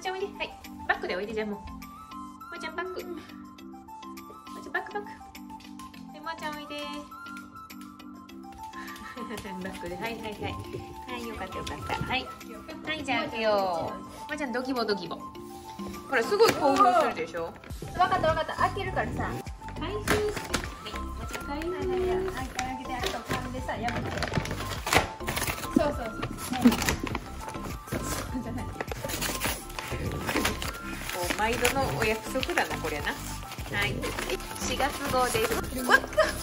ちゃんおいで。はい、バックでおいで。じゃあもうもあちゃんバック、もあちゃんバックバック。はい、もあちゃんおいで。バックで、はいはいはいはい、よかったよかった。はい、はい、じゃあ行くよ。もあちゃんドキボドキボ。ほらすごい興奮するでしょ。 分かった分かった、開けるからさ。 回収して、はい、もあちゃん回収。 開けて、あと噛んでさ、やめて。そうそうそう。じゃない。 毎度のお約束だなこれな。はい、4月号です。わっ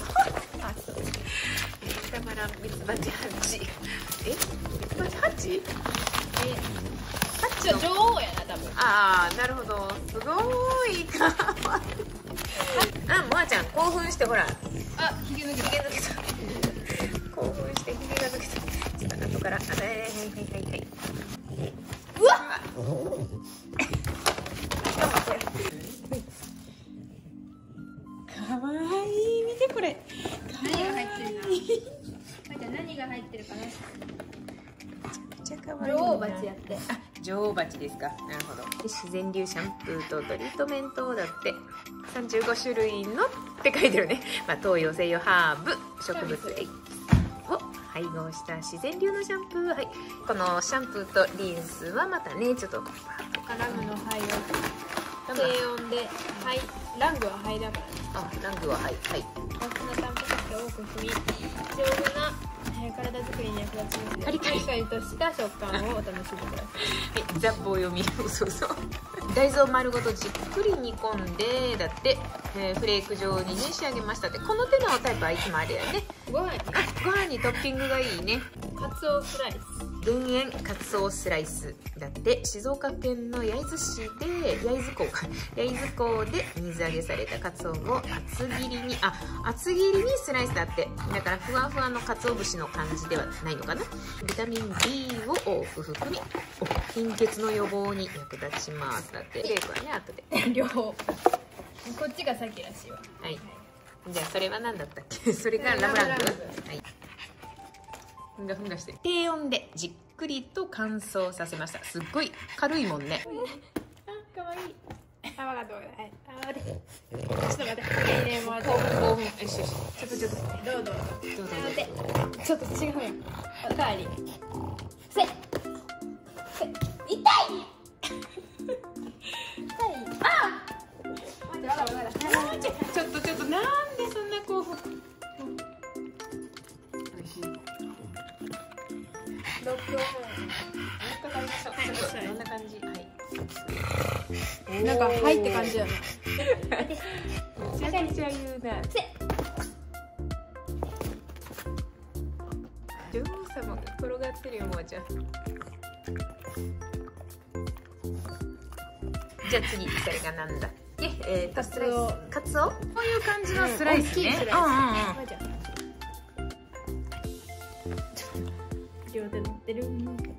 たまらんミツバチハチ。ミツバチハチ？ ハチは女王やな多分。 ああ、なるほど。すごいかわいい。あ、もあちゃん興奮してほら。 あ、ひげ抜けた。 興奮してひげが抜けた。ちょっと後から。はいはいはいはい。 うわっ。 かわいい、見てこれ。 何が入ってるの？じゃあ何が入ってるかな。 めちゃかわいい。 女王蜂やって。 あ、女王蜂ですか。なるほど。自然流シャンプーとトリートメントだって35種類のって書いてるね。まあ東洋西洋ハーブ植物類を配合した自然流のシャンプー。はい。このシャンプーとリンスはまたね、ちょっとラムの肺を低温で、はい、ラングは肺だからね。 あ、ラングははいはい。 豊富なタンパク質を多く含み、丈夫な体作りに役立ちますので、 カリカリしっかりとした食感をお楽しみください。 はい、ザッポを読み。そうそう。大豆を丸ごとじっくり煮込んでだって、フレーク状にね仕上げましたって。この手のタイプはいつもあれやね。 ご飯にご飯にトッピングがいいね。 カツオスライス。 減塩カツオスライスだって。静岡県の焼津市で焼津港で水揚げされたカツオを厚切りにスライスだって。だからふわふわのカツオ節の感じではないのかな。ビタミン B を多く含み貧血の予防に役立ちますだって。レイクはね後で両方。こっちが先らしいわ。 はい、じゃあそれは何だったっけ。それがラムラング。はい、ふんがふんがして低温でじっくりと乾燥させました。すっごい軽いもんね。 あ、かわいい。あ、わかった。はい。あ、待って。ちょっと待って。ね、もう興奮。よしよし。ちょっと。 どうぞ。待って。ちょっと違うやん。おかわり。せ。痛い。あ。待って、わかった。 ちょっとなんでそんな興奮。 6分。 どんな感じ。はい。 なんか入って感じだな。 めちゃくちゃ言うな。女王様が転がってるよ、もあちゃん。じゃあ次、それがなんだっけ。 カツオ。 カツオ？こういう感じのスライスね。 両手乗ってる。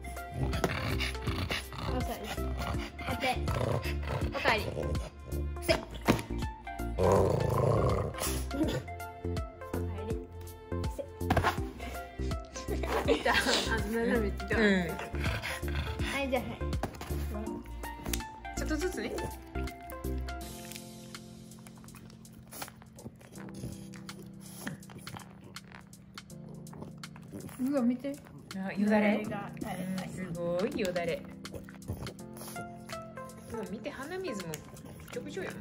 おさり。待って。おかわり。せ。おかえり。せ。いた。斜めって。はい、じゃあはい。 ちょっとずつね。 うわ、見て。 よだれ。すごいよだれ。見て、鼻水もびちょびちょやも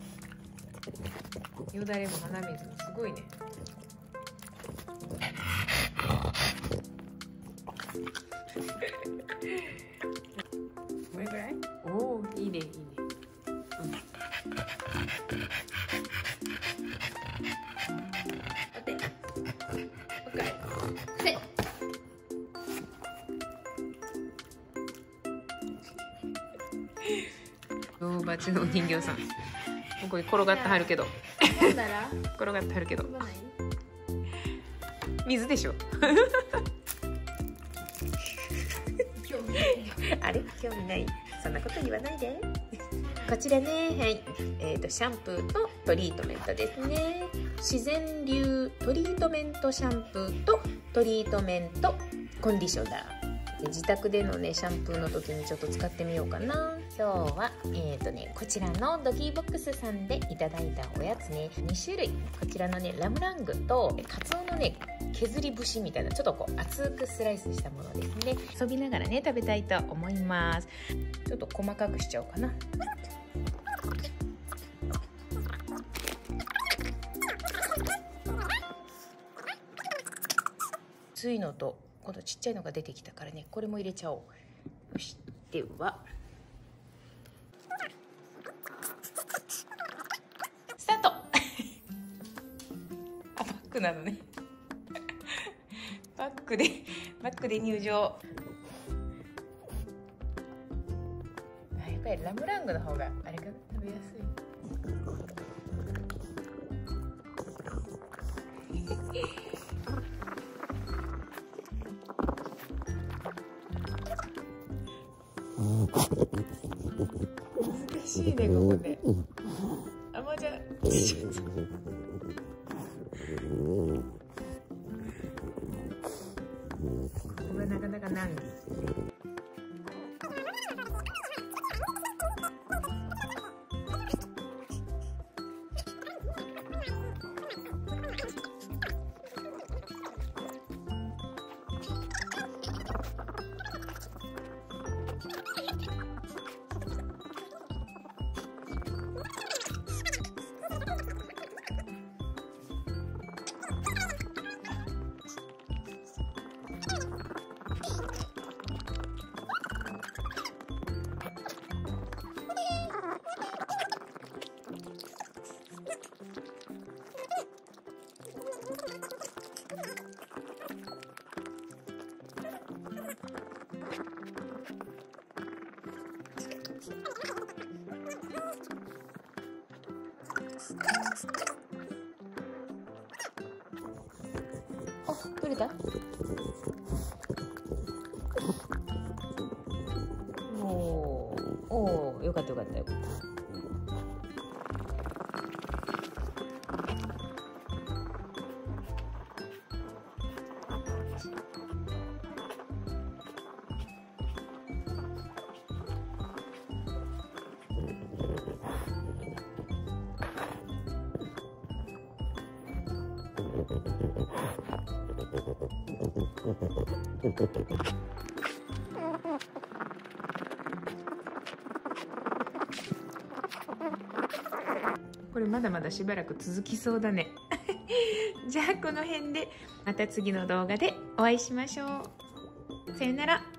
ん。よだれも鼻水もすごいね。これぐらい？おお、いいねいいね。女王蜂のお人形さん。ここに転がってはるけど。転がってはるけど。水でしょ。あれ、興味ない。そんなこと言わないで。こちらね、はい、シャンプーとトリートメントですね。自然流トリートメントシャンプーとトリートメントコンディショナー。 自宅でのねシャンプーの時にちょっと使ってみようかな。今日はこちらのドギーボックスさんでいただいたおやつね、2種類。こちらのねラムラングとカツオのね削り節みたいな、ちょっとこう厚くスライスしたものですね。遊びながらね食べたいと思います。ちょっと細かくしちゃおうかな。ついのと今度ちっちゃいのが出てきたからね、これも入れちゃおう。よし、ではスタートあ、バックなのねバックで入場。やっぱりラムラングの方があれかな、食べやすい。難しいね、ここで。あ、もうじゃあ。ここがなかなか難儀。あ、取れた？おー、よかったよかったよかった。これまだまだしばらく続きそうだねじゃあこの辺でまた次の動画でお会いしましょう。さよなら。